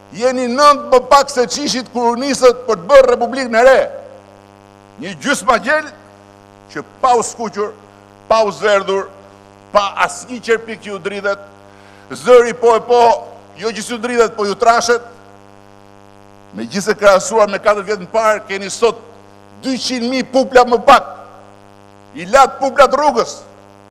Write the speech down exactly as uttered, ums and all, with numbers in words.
jeni nëndë më pak se qishit kur nisët për të bërë Republikën e Re. Një gjysë ma gjellë që pa u skuqur, pa u zverdhur, pa asnjë qerpik që ju dridhet, zëri po e po, jo që si ju dridhet, po ju trashet, me gjithse krahasuar me katër vjetë në parë, keni sot dyqind mijë pupla më pak, i latë puplat rrugës.